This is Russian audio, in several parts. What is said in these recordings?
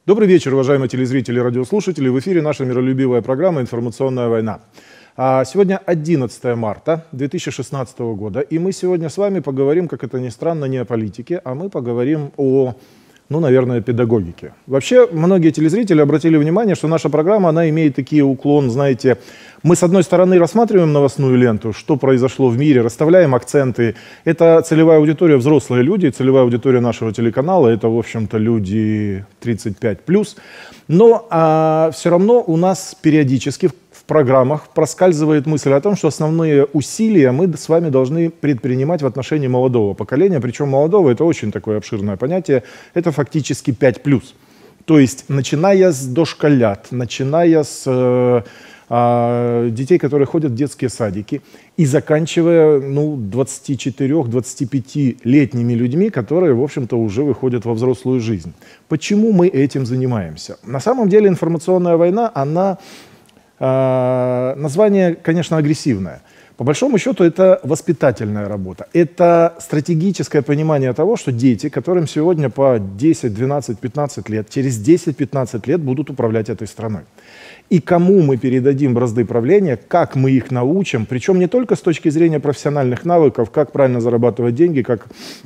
Добрый вечер, уважаемые телезрители и радиослушатели. В эфире наша миролюбивая программа «Информационная война». Сегодня 11 марта 2016 года, и мы сегодня с вами поговорим, как это ни странно, не о политике, а мы поговорим о, наверное, педагогике. Вообще, многие телезрители обратили внимание, что наша программа, она имеет такие уклон, знаете, мы с одной стороны рассматриваем новостную ленту, что произошло в мире, расставляем акценты. Это целевая аудитория, взрослые люди, целевая аудитория нашего телеканала, это, в общем-то, люди 35+. Но все равно у нас периодически в программах проскальзывает мысль о том, что основные усилия мы с вами должны предпринимать в отношении молодого поколения. Причем молодого — это очень такое обширное понятие, это фактически 5+. То есть, начиная с дошколят, начиная с детей, которые ходят в детские садики, и заканчивая 24-25-летними людьми, которые, в общем-то, уже выходят во взрослую жизнь. Почему мы этим занимаемся? На самом деле информационная война, она, название, конечно, агрессивное. По большому счету, это воспитательная работа. Это стратегическое понимание того, что дети, которым сегодня по 10, 12, 15 лет, через 10-15 лет будут управлять этой страной. И кому мы передадим бразды правления, как мы их научим, причем не только с точки зрения профессиональных навыков, как правильно зарабатывать деньги, как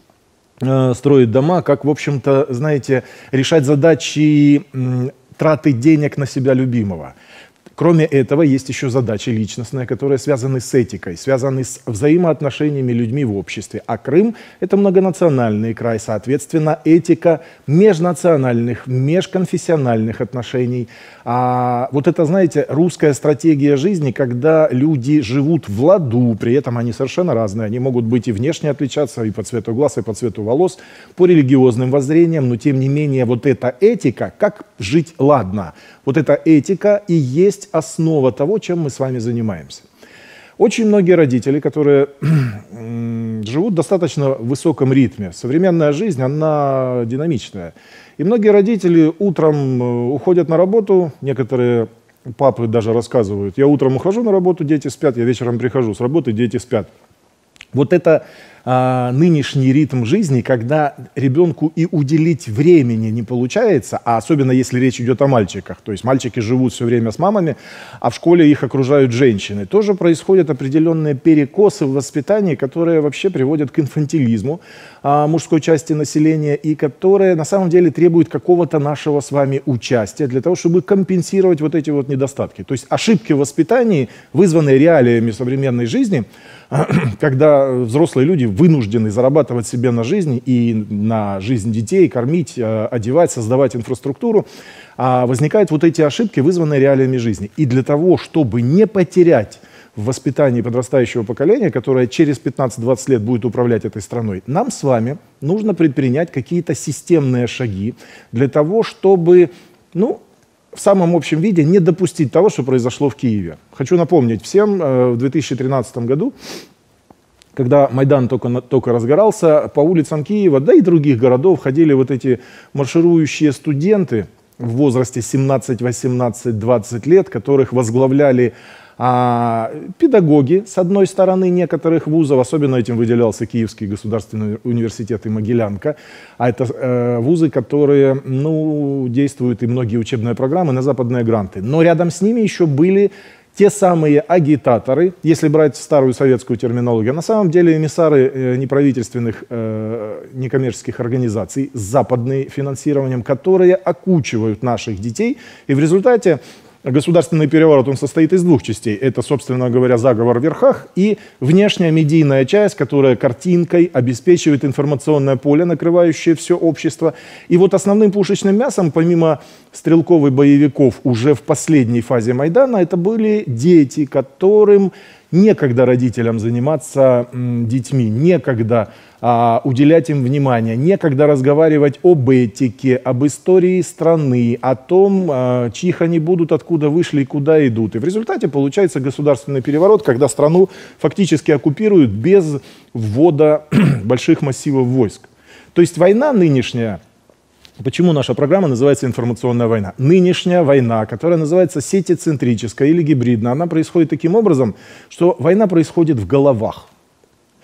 строить дома, как, в общем-то, знаете, решать задачи траты денег на себя любимого. Кроме этого, есть еще задачи личностные, которые связаны с этикой, связаны с взаимоотношениями людьми в обществе. А Крым — это многонациональный край, соответственно, этика межнациональных, межконфессиональных отношений. Вот это, знаете, русская стратегия жизни, когда люди живут в ладу, при этом они совершенно разные. Они могут быть и внешне отличаться, и по цвету глаз, и по цвету волос, по религиозным воззрениям, но тем не менее вот эта этика, как жить ладно, вот эта этика и есть основа того, чем мы с вами занимаемся. Очень многие родители, которые живут в достаточно высоком ритме, современная жизнь, она динамичная. И многие родители утром уходят на работу, некоторые папы даже рассказывают: я утром ухожу на работу, дети спят, я вечером прихожу с работы, дети спят. Вот это нынешний ритм жизни, когда ребенку и уделить времени не получается, а особенно если речь идет о мальчиках, то есть мальчики живут все время с мамами, а в школе их окружают женщины, тоже происходят определенные перекосы в воспитании, которые вообще приводят к инфантилизму мужской части населения и которые на самом деле требуют какого-то нашего с вами участия для того, чтобы компенсировать вот эти вот недостатки. То есть ошибки в воспитании, вызванные реалиями современной жизни, когда взрослые люди вынуждены зарабатывать себе на жизнь и на жизнь детей, кормить, одевать, создавать инфраструктуру, возникают вот эти ошибки, вызванные реалиями жизни. И для того, чтобы не потерять в воспитании подрастающего поколения, которое через 15-20 лет будет управлять этой страной, нам с вами нужно предпринять какие-то системные шаги для того, чтобы, в самом общем виде не допустить того, что произошло в Киеве. Хочу напомнить всем, в 2013 году, когда Майдан только разгорался, по улицам Киева, да и других городов ходили вот эти марширующие студенты в возрасте 17, 18, 20 лет, которых возглавляли педагоги, с одной стороны, некоторых вузов, особенно этим выделялся Киевский государственный университет и Могилянка, а это вузы, которые, действуют и многие учебные программы на западные гранты. Но рядом с ними еще были те самые агитаторы, если брать старую советскую терминологию, на самом деле эмиссары неправительственных, некоммерческих организаций с западным финансированием, которые окучивают наших детей, и в результате государственный переворот, он состоит из двух частей. Это, собственно говоря, заговор в верхах и внешняя медийная часть, которая картинкой обеспечивает информационное поле, накрывающее все общество. И вот основным пушечным мясом, помимо стрелков и боевиков, уже в последней фазе Майдана, это были дети, которым некогда родителям заниматься детьми, некогда уделять им внимание, некогда разговаривать об этике, об истории страны, о том, чьих они будут, откуда вышли и куда идут. И в результате получается государственный переворот, когда страну фактически оккупируют без ввода больших массивов войск. То есть война нынешняя, почему наша программа называется «Информационная война»? Нынешняя война, которая называется сетецентрическая или гибридная, она происходит таким образом, что война происходит в головах.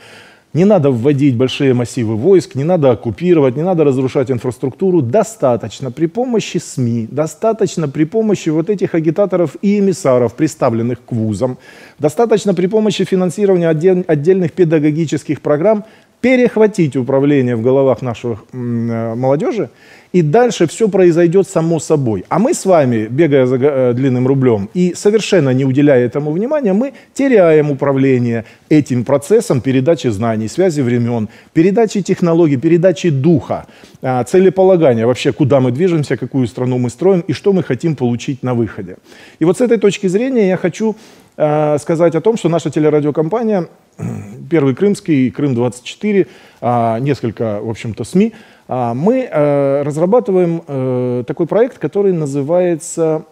Не надо вводить большие массивы войск, не надо оккупировать, не надо разрушать инфраструктуру. Достаточно при помощи СМИ, достаточно при помощи вот этих агитаторов и эмиссаров, представленных к вузам, достаточно при помощи финансирования отдельных педагогических программ перехватить управление в головах нашей молодежи, и дальше все произойдет само собой. А мы с вами, бегая за длинным рублем и совершенно не уделяя этому внимания, мы теряем управление этим процессом передачи знаний, связи времен, передачи технологий, передачи духа, целеполагания, вообще куда мы движемся, какую страну мы строим и что мы хотим получить на выходе. И вот с этой точки зрения я хочу сказать о том, что наша телерадиокомпания «Первый Крымский», «Крым-24», несколько, в общем-то, СМИ, мы разрабатываем такой проект, который называется,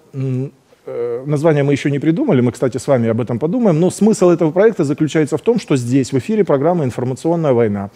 название мы еще не придумали, мы, кстати, с вами об этом подумаем, но смысл этого проекта заключается в том, что здесь, в эфире программа «Информационная война»,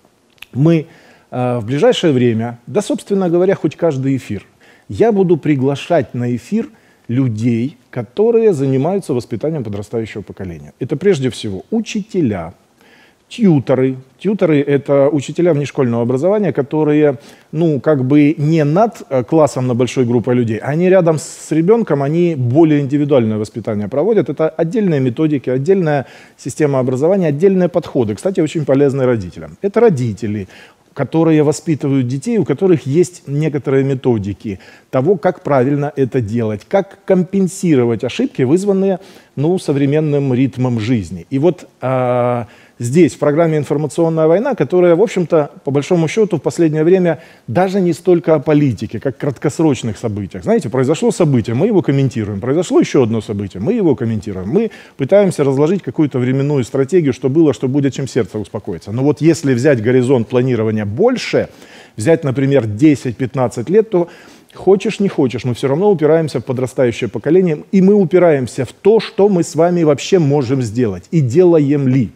мы в ближайшее время, да, собственно говоря, хоть каждый эфир, я буду приглашать на эфир людей, которые занимаются воспитанием подрастающего поколения. Это прежде всего учителя, тьюторы. Тьюторы — это учителя внешкольного образования, которые, ну, как бы не над классом на большой группой людей, они рядом с ребенком, они более индивидуальное воспитание проводят. Это отдельные методики, отдельная система образования, отдельные подходы, кстати, очень полезные родителям. Это родители, которые воспитывают детей, у которых есть некоторые методики того, как правильно это делать, как компенсировать ошибки, вызванные, ну, современным ритмом жизни. И вот здесь, в программе «Информационная война», которая, в общем-то, по большому счету, в последнее время даже не столько о политике, как о краткосрочных событиях. Знаете, произошло событие, мы его комментируем, произошло еще одно событие, мы его комментируем. Мы пытаемся разложить какую-то временную стратегию, что было, что будет, чем сердце успокоится. Но вот если взять горизонт планирования больше, взять, например, 10-15 лет, то хочешь, не хочешь, мы все равно упираемся в подрастающее поколение, и мы упираемся в то, что мы с вами вообще можем сделать, и делаем ли.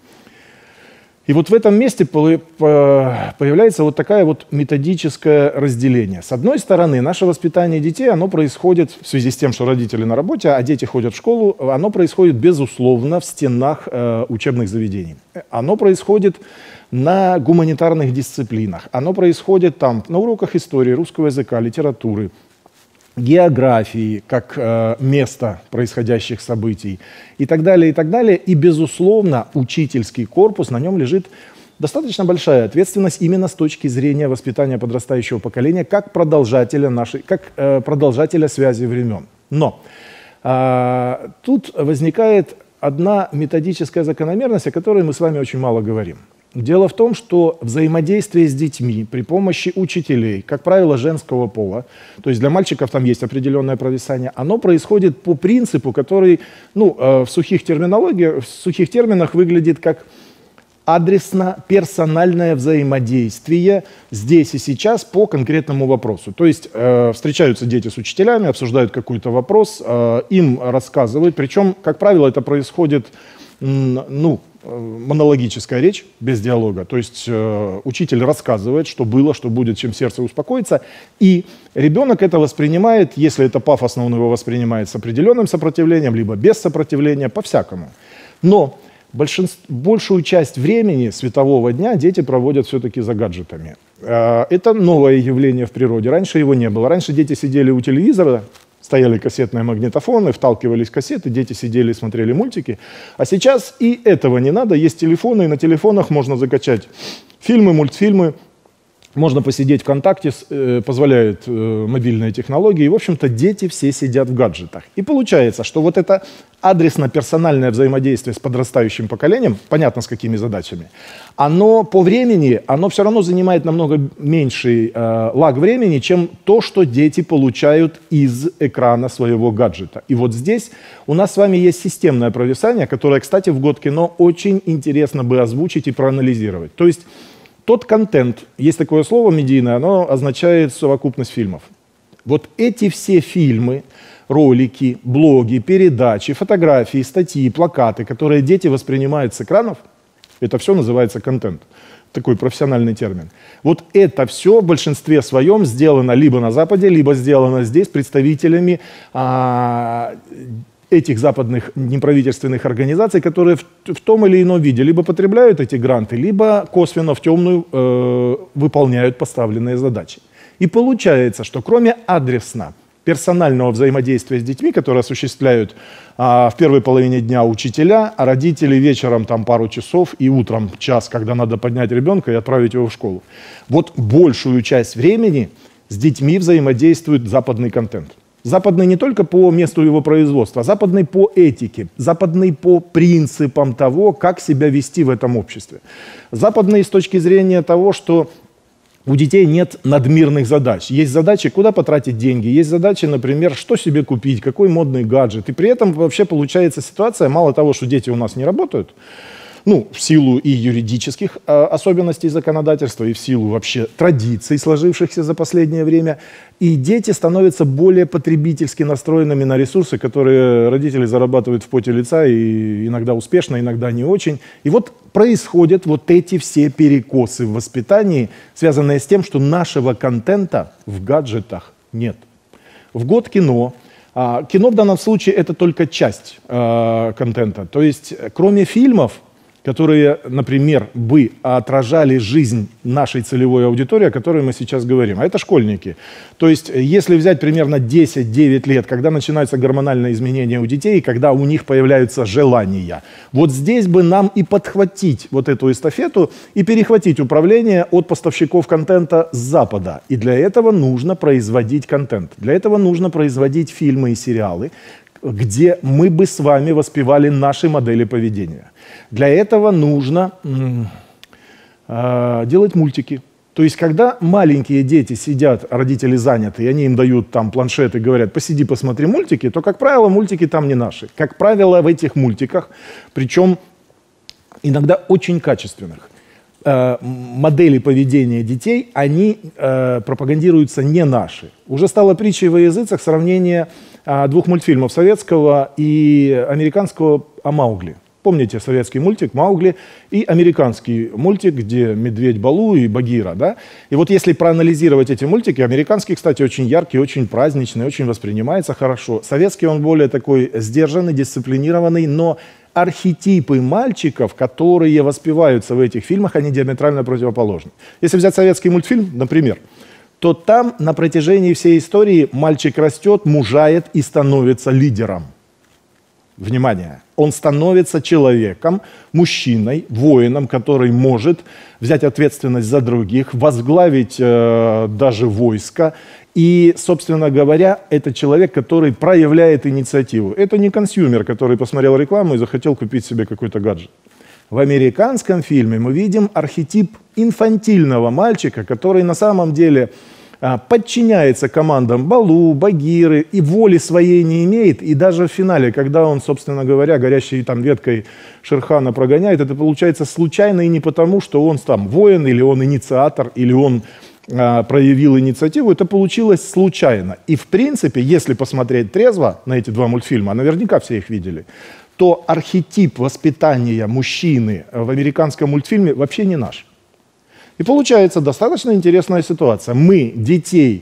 И вот в этом месте появляется вот такое вот методическое разделение. С одной стороны, наше воспитание детей, оно происходит в связи с тем, что родители на работе, а дети ходят в школу, оно происходит, безусловно, в стенах учебных заведений. Оно происходит на гуманитарных дисциплинах, оно происходит там на уроках истории, русского языка, литературы, географии, как место происходящих событий и так далее, и так далее. И, безусловно, учительский корпус, на нем лежит достаточно большая ответственность именно с точки зрения воспитания подрастающего поколения, как продолжателя связи времен. Но тут возникает одна методическая закономерность, о которой мы с вами очень мало говорим. Дело в том, что взаимодействие с детьми при помощи учителей, как правило, женского пола, то есть для мальчиков там есть определенное провисание, оно происходит по принципу, который, ну, в сухих терминах выглядит как адресно-персональное взаимодействие здесь и сейчас по конкретному вопросу. То есть встречаются дети с учителями, обсуждают какой-то вопрос, им рассказывают, причем, как правило, это происходит, ну, монологическая речь, без диалога. То есть учитель рассказывает, что было, что будет, чем сердце успокоится. И ребенок это воспринимает, если это пафосно, он его воспринимает с определенным сопротивлением, либо без сопротивления, по-всякому. Но большую часть времени светового дня дети проводят все-таки за гаджетами. Это новое явление в природе. Раньше его не было. Раньше дети сидели у телевизора, стояли кассетные магнитофоны, вталкивались кассеты, дети сидели и смотрели мультики. А сейчас и этого не надо. Есть телефоны, и на телефонах можно закачать фильмы, мультфильмы. Можно посидеть ВКонтакте, позволяют мобильные технологии. И, в общем-то, дети все сидят в гаджетах. И получается, что вот это адресно-персональное взаимодействие с подрастающим поколением, понятно, с какими задачами, оно по времени, оно все равно занимает намного меньший лаг времени, чем то, что дети получают из экрана своего гаджета. И вот здесь у нас с вами есть системное провисание, которое, кстати, в год кино очень интересно бы озвучить и проанализировать. То есть тот контент, есть такое слово медийное, оно означает совокупность фильмов. Вот эти все фильмы, ролики, блоги, передачи, фотографии, статьи, плакаты, которые дети воспринимают с экранов, это все называется контент. Такой профессиональный термин. Вот это все в большинстве своем сделано либо на Западе, либо сделано здесь представителями этих западных неправительственных организаций, которые в том или ином виде либо потребляют эти гранты, либо косвенно в темную выполняют поставленные задачи. И получается, что кроме адресно персонального взаимодействия с детьми, которые осуществляют в первой половине дня учителя, а родители вечером там пару часов и утром час, когда надо поднять ребенка и отправить его в школу. Вот большую часть времени с детьми взаимодействует западный контент. Западный не только по месту его производства, а западный по этике, западный по принципам того, как себя вести в этом обществе. Западный с точки зрения того, что у детей нет надмирных задач. Есть задачи, куда потратить деньги, есть задачи, например, что себе купить, какой модный гаджет. И при этом вообще получается ситуация, мало того, что дети у нас не работают, ну, в силу и юридических особенностей законодательства, и в силу вообще традиций, сложившихся за последнее время, и дети становятся более потребительски настроенными на ресурсы, которые родители зарабатывают в поте лица, и иногда успешно, иногда не очень. И вот происходят вот эти все перекосы в воспитании, связанные с тем, что нашего контента в гаджетах нет. В год кино. Кино в данном случае это только часть контента. То есть кроме фильмов, которые, например, бы отражали жизнь нашей целевой аудитории, о которой мы сейчас говорим. А это школьники. То есть, если взять примерно 10-9 лет, когда начинаются гормональные изменения у детей, когда у них появляются желания, вот здесь бы нам и подхватить вот эту эстафету и перехватить управление от поставщиков контента с Запада. И для этого нужно производить контент. Для этого нужно производить фильмы и сериалы, где мы бы с вами воспевали наши модели поведения. Для этого нужно делать мультики. То есть, когда маленькие дети сидят, родители заняты, и они им дают там планшет и говорят, посиди, посмотри мультики, то, как правило, мультики там не наши. Как правило, в этих мультиках, причем иногда очень качественных, модели поведения детей, они пропагандируются не наши. Уже стало притчей во языцах сравнение двух мультфильмов, советского и американского о Маугли. Помните советский мультик «Маугли» и американский мультик, где медведь Балу и Багира, да? И вот если проанализировать эти мультики, американский, кстати, очень яркий, очень праздничный, очень воспринимается хорошо. Советский он более такой сдержанный, дисциплинированный, но архетипы мальчиков, которые воспеваются в этих фильмах, они диаметрально противоположны. Если взять советский мультфильм, например, то там на протяжении всей истории мальчик растет, мужает и становится лидером. Внимание! Он становится человеком, мужчиной, воином, который может взять ответственность за других, возглавить даже войско. И, собственно говоря, это человек, который проявляет инициативу. Это не консюмер, который посмотрел рекламу и захотел купить себе какой-то гаджет. В американском фильме мы видим архетип инфантильного мальчика, который на самом деле подчиняется командам Балу, Багиры и воли своей не имеет. И даже в финале, когда он, собственно говоря, горящей там веткой Шерхана прогоняет, это получается случайно и не потому, что он там воин, или он инициатор, или он проявил инициативу. Это получилось случайно. И в принципе, если посмотреть трезво на эти два мультфильма, наверняка все их видели, то архетип воспитания мужчины в американском мультфильме вообще не наш. И получается достаточно интересная ситуация. Мы детей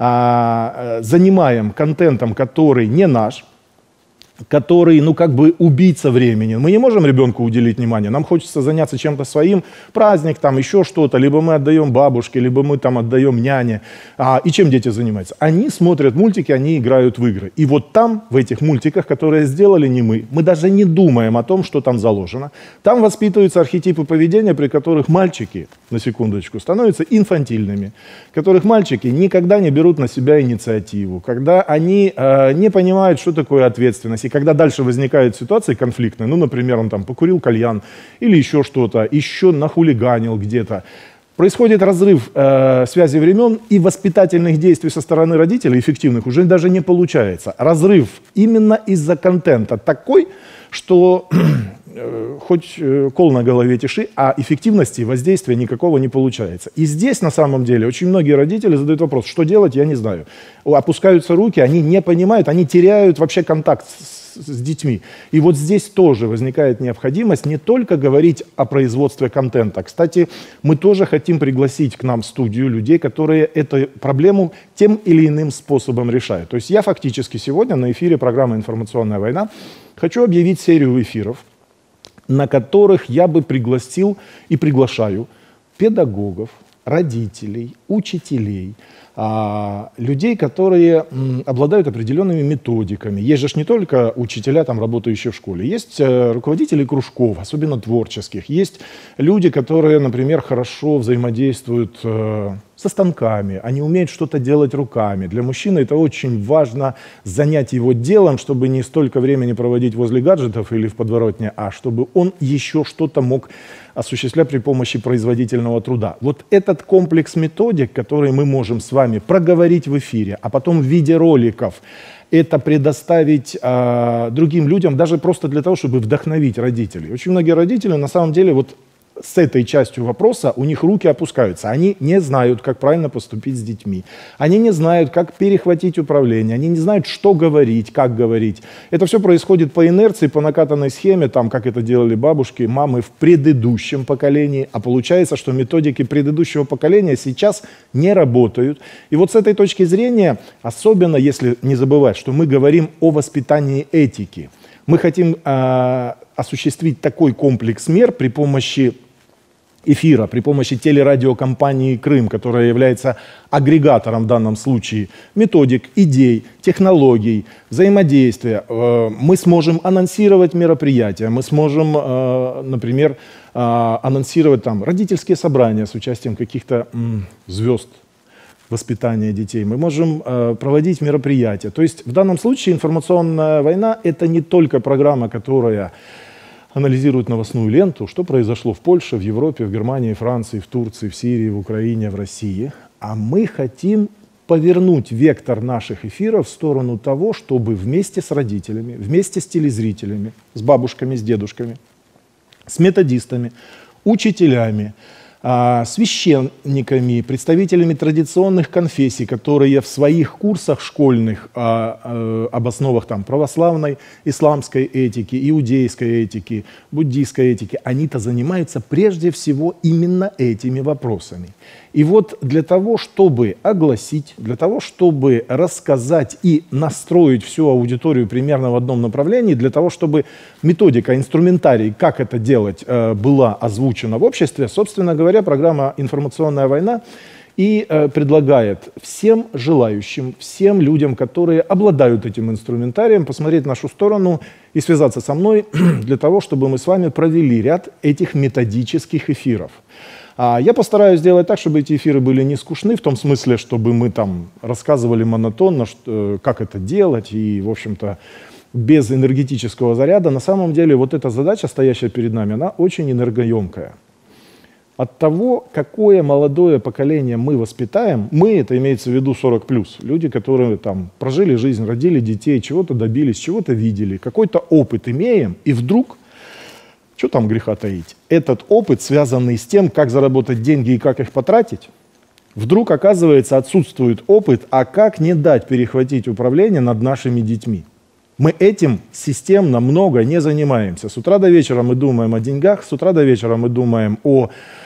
занимаем контентом, который не наш, который, ну, как бы убийца времени. Мы не можем ребенку уделить внимание, нам хочется заняться чем-то своим, праздник, там еще что-то, либо мы отдаем бабушке, либо мы там отдаем няне. И чем дети занимаются? Они смотрят мультики, они играют в игры. И вот там, в этих мультиках, которые сделали не мы даже не думаем о том, что там заложено. Там воспитываются архетипы поведения, при которых мальчики, на секундочку, становятся инфантильными, которых мальчики никогда не берут на себя инициативу, когда они не понимают, что такое ответственность. И когда дальше возникают ситуации конфликтные, ну, например, он там покурил кальян или еще что-то, еще нахулиганил где-то, происходит разрыв связи времен, и воспитательных действий со стороны родителей, эффективных, уже даже не получается. Разрыв именно из-за контента такой, что хоть кол на голове тиши, а эффективности воздействия никакого не получается. И здесь, на самом деле, очень многие родители задают вопрос, что делать, я не знаю. Опускаются руки, они не понимают, они теряют вообще контакт с детьми. И вот здесь тоже возникает необходимость не только говорить о производстве контента. Кстати, мы тоже хотим пригласить к нам в студию людей, которые эту проблему тем или иным способом решают. То есть я фактически сегодня на эфире программы «Информационная война» хочу объявить серию эфиров, на которых я бы пригласил и приглашаю педагогов, родителей, учителей, людей, которые обладают определенными методиками. Есть же не только учителя, там, работающие в школе, есть руководители кружков, особенно творческих, есть люди, которые, например, хорошо взаимодействуют со станками, они умеют что-то делать руками. Для мужчины это очень важно занять его делом, чтобы не столько времени проводить возле гаджетов или в подворотне, а чтобы он еще что-то мог осуществлять при помощи производительного труда. Вот этот комплекс методик, который мы можем с вами проговорить в эфире, а потом в виде роликов, это предоставить другим людям, даже просто для того, чтобы вдохновить родителей. Очень многие родители, на самом деле, вот с этой частью вопроса у них руки опускаются. Они не знают, как правильно поступить с детьми. Они не знают, как перехватить управление. Они не знают, что говорить, как говорить. Это все происходит по инерции, по накатанной схеме, там, как это делали бабушки, мамы в предыдущем поколении. А получается, что методики предыдущего поколения сейчас не работают. И вот с этой точки зрения, особенно если не забывать, что мы говорим о воспитании этики, мы хотим осуществить такой комплекс мер при помощи эфира, при помощи телерадиокомпании «Крым», которая является агрегатором в данном случае методик, идей, технологий, взаимодействия. Мы сможем анонсировать мероприятия, мы сможем, например, анонсировать там родительские собрания с участием каких-то звезд воспитания детей. Мы можем проводить мероприятия. То есть в данном случае «Информационная война» — это не только программа, которая анализирует новостную ленту, что произошло в Польше, в Европе, в Германии, Франции, в Турции, в Сирии, в Украине, в России. А мы хотим повернуть вектор наших эфиров в сторону того, чтобы вместе с родителями, вместе с телезрителями, с бабушками, с дедушками, с методистами, учителями, священниками, представителями традиционных конфессий, которые в своих курсах школьных об основах там, православной, исламской этики, иудейской этики, буддийской этики, они-то занимаются прежде всего именно этими вопросами. И вот для того, чтобы огласить, для того, чтобы рассказать и настроить всю аудиторию примерно в одном направлении, для того, чтобы методика, инструментарий, как это делать, была озвучена в обществе, собственно говоря, программа «Информационная война» и предлагает всем желающим, всем людям, которые обладают этим инструментарием, посмотреть в нашу сторону и связаться со мной для того, чтобы мы с вами провели ряд этих методических эфиров. Я постараюсь сделать так, чтобы эти эфиры были не скучны, в том смысле, чтобы мы там рассказывали монотонно, как это делать, и, в общем-то, без энергетического заряда. На самом деле, вот эта задача, стоящая перед нами, она очень энергоемкая. От того, какое молодое поколение мы воспитаем, мы, это имеется в виду 40+, люди, которые там прожили жизнь, родили детей, чего-то добились, чего-то видели, какой-то опыт имеем, и вдруг, что там греха таить, этот опыт, связанный с тем, как заработать деньги и как их потратить, вдруг, оказывается, отсутствует опыт, а как не дать перехватить управление над нашими детьми. Мы этим системно много не занимаемся. С утра до вечера мы думаем о деньгах, с утра до вечера мы думаем о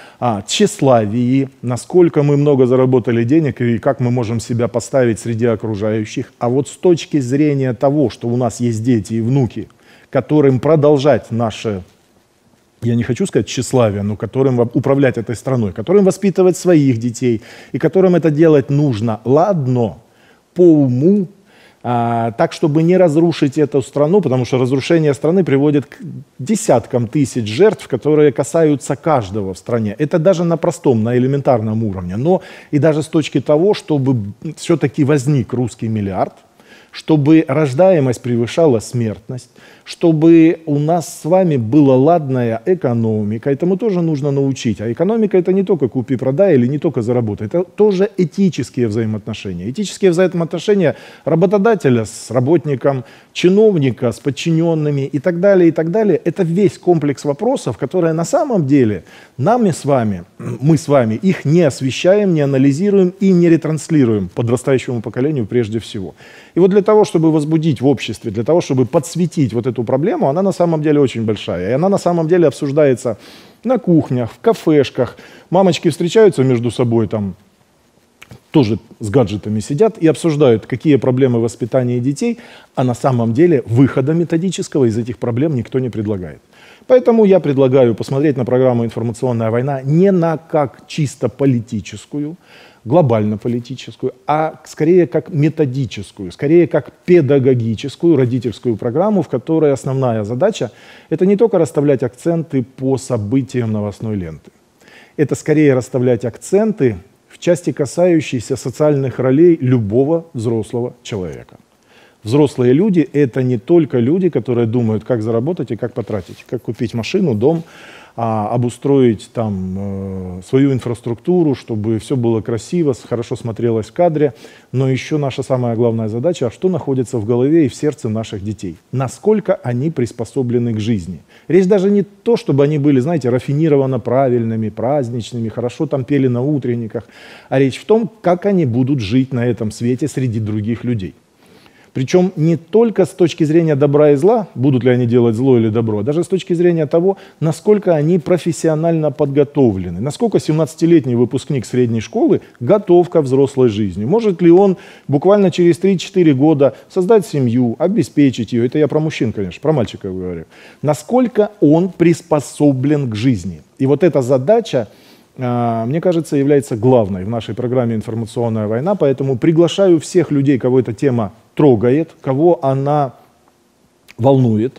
тщеславии, насколько мы много заработали денег и как мы можем себя поставить среди окружающих. А вот с точки зрения того, что у нас есть дети и внуки, которым продолжать наше, я не хочу сказать тщеславие, но которым управлять этой страной, которым воспитывать своих детей, и которым это делать нужно, ладно, по уму, так, чтобы не разрушить эту страну, потому что разрушение страны приводит к десяткам тысяч жертв, которые касаются каждого в стране. Это даже на простом, на элементарном уровне. Но и даже с точки того, чтобы все-таки возник русский миллиард, чтобы рождаемость превышала смертность, чтобы у нас с вами была ладная экономика. Этому тоже нужно научить. А экономика — это не только купи-продай или не только заработай. Это тоже этические взаимоотношения. Этические взаимоотношения работодателя с работником, чиновника с подчиненными и так далее, и так далее. Это весь комплекс вопросов, которые на самом деле мы с вами их не освещаем, не анализируем и не ретранслируем подрастающему поколению прежде всего. И вот для того, чтобы возбудить в обществе, для того, чтобы подсветить вот эту проблему, она на самом деле очень большая. И она на самом деле обсуждается на кухнях, в кафешках. Мамочки встречаются между собой, там тоже с гаджетами сидят и обсуждают, какие проблемы воспитания детей, а на самом деле выхода методического из этих проблем никто не предлагает. Поэтому я предлагаю посмотреть на программу «Информационная война» не на как чисто политическую, глобально-политическую, а скорее как методическую, скорее как педагогическую родительскую программу, в которой основная задача – это не только расставлять акценты по событиям новостной ленты. Это скорее расставлять акценты в части, касающейся социальных ролей любого взрослого человека. Взрослые люди – это не только люди, которые думают, как заработать и как потратить, как купить машину, дом, обустроить там свою инфраструктуру, чтобы все было красиво, хорошо смотрелось в кадре. Но еще наша самая главная задача – что находится в голове и в сердце наших детей. Насколько они приспособлены к жизни. Речь даже не то, чтобы они были, знаете, рафинированно правильными, праздничными, хорошо там пели на утренниках, а речь в том, как они будут жить на этом свете среди других людей. Причем не только с точки зрения добра и зла, будут ли они делать зло или добро, а даже с точки зрения того, насколько они профессионально подготовлены, насколько 17-летний выпускник средней школы готов ко взрослой жизни. Может ли он буквально через 3-4 года создать семью, обеспечить ее, это я про мужчин, конечно, про мальчиков говорю. Насколько он приспособлен к жизни. И вот эта задача, мне кажется, является главной в нашей программе «Информационная война», поэтому приглашаю всех людей, кого эта тема трогает, кого она волнует,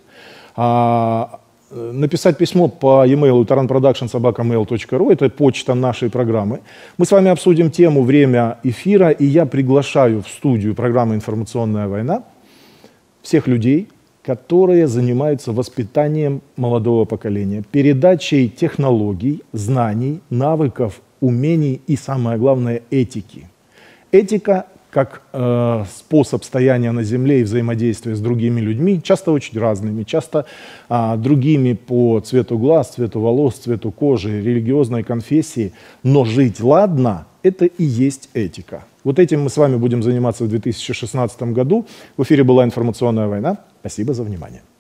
написать письмо по e-mail taranproduction@mail.ru, это почта нашей программы. Мы с вами обсудим тему, время эфира, и я приглашаю в студию программы «Информационная война» всех людей, которые занимаются воспитанием молодого поколения, передачей технологий, знаний, навыков, умений и, самое главное, этики. Этика как способ стояния на земле и взаимодействия с другими людьми, часто очень разными, часто другими по цвету глаз, цвету волос, цвету кожи, религиозной конфессии, но жить ладно – это и есть этика. Вот этим мы с вами будем заниматься в 2016 году. В эфире была «Информационная война». Спасибо за внимание.